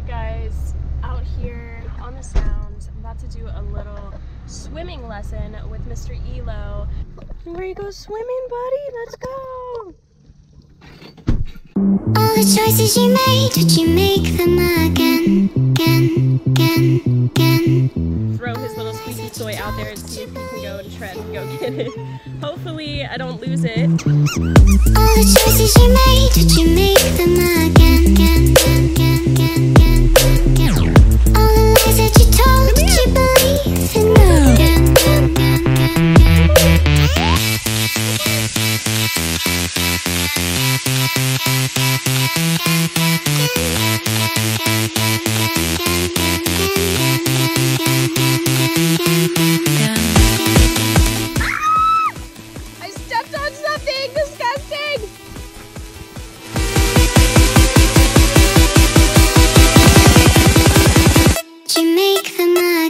Alright guys, out here on the Sound, I'm about to do a little swimming lesson with Mr. Eillo. Where you go swimming, buddy? Let's go! All the choices you made, did you make them again? Throw his little squeaky toy out there and see if he can go and try and go get it. Hopefully I don't lose it. All the choices you made, did you make them again? All the lies that you told, did you believe in I stepped on something disgusting! Did you make them again?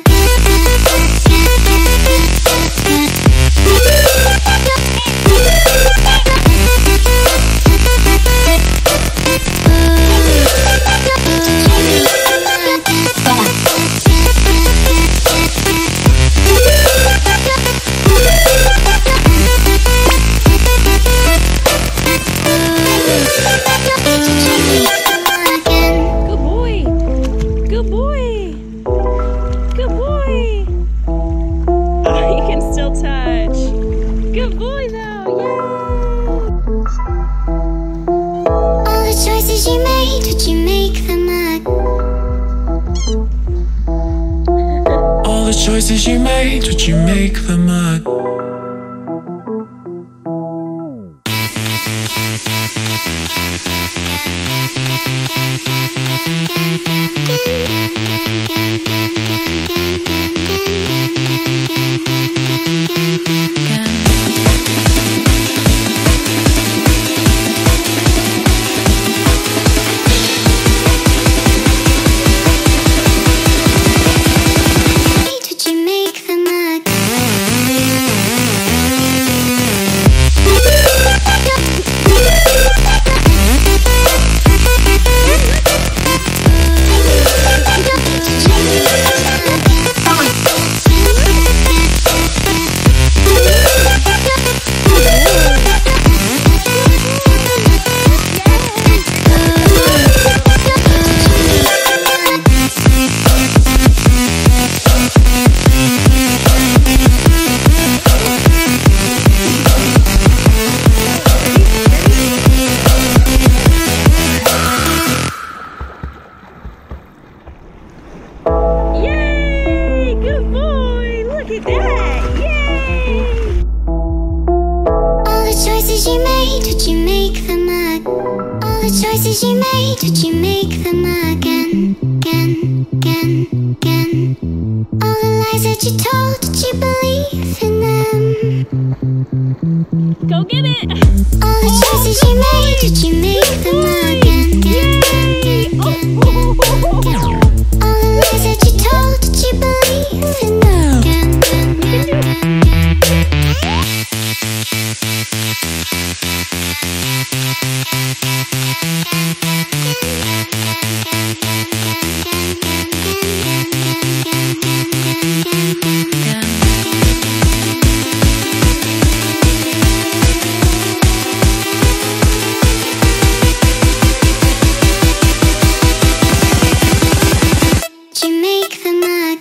Good boy though, yay! All the choices you made, did you make them again? All the choices you made, did you make them again? You made, did you make them again? All the choices you made, did you make them again? All the lies that you told, did you believe in them? Go get it! All the choices you made, did you make them again? All the lies that you told, did you believe in them? Did you make them again?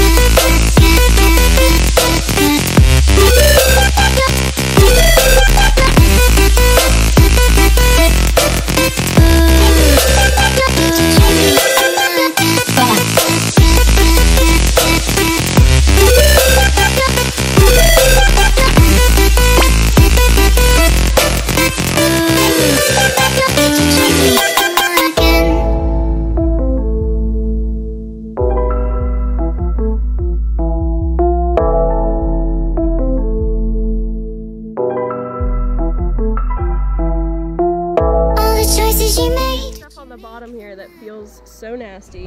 Stuff on the bottom here that feels so nasty.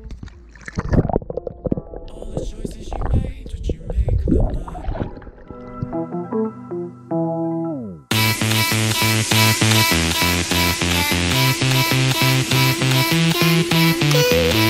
All the choices you made, did you make them again?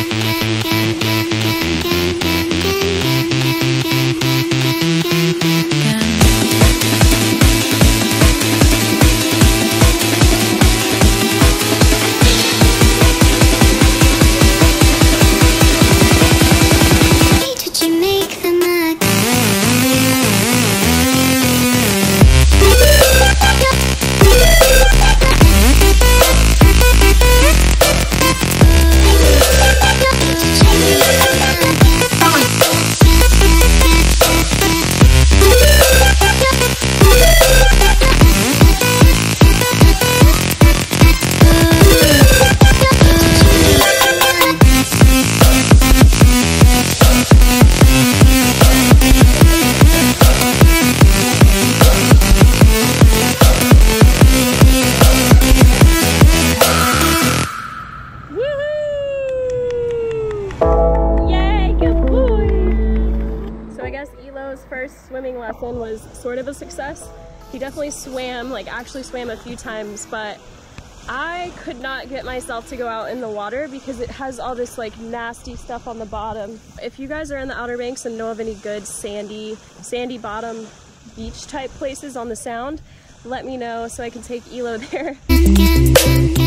Yay, good boy! So I guess Eillo's first swimming lesson was sort of a success. He definitely swam, like actually swam a few times, but I could not get myself to go out in the water because it has all this like nasty stuff on the bottom. If you guys are in the Outer Banks and know of any good sandy bottom beach type places on the Sound, let me know so I can take Eillo there.